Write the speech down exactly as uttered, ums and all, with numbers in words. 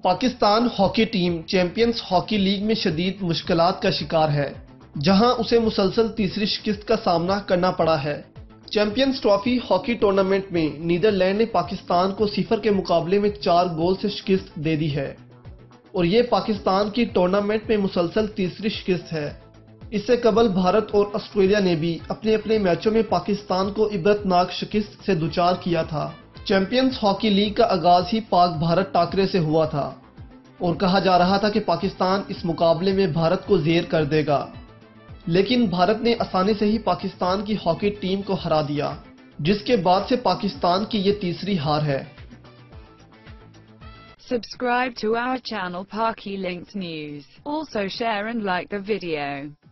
Pakistan hockey team champions hockey league میں شدید مشکلات کا شکار ہے، جہاں اسے مسلسل تیسری شکست کا سامنا کرنا پڑا ہے۔ چیمپئنز ٹرافی ہاکی ٹورنامنٹ میں نیدرلینڈ نے پاکستان کو صفر کے مقابلے میں چار گول سے شکست دے دی ہے، اور یہ پاکستان کی ٹورنامنٹ میں مسلسل تیسری شکست ہے۔ اس سے قبل بھارت اور آسٹریلیا نے بھی اپنے اپنے میچوں میں پاکستان کو عبرتناک شکست سے دوچار کیا تھا۔ چیمپئنز ہاکی لیگ کا آغاز ہی پاک بھارت ٹاکرے سے ہوا تھا، اور کہا جا رہا تھا کہ پاکستان اس مقابلے میں بھارت کو زیر کر دے گا، لیکن بھارت نے آسانی سے ہی پاکستان کی ہاکی ٹیم کو ہرا دیا، جس کے بعد سے پاکستان کی یہ تیسری ہار ہے۔ Subscribe to our channel Paki Links News. Also share and like the video.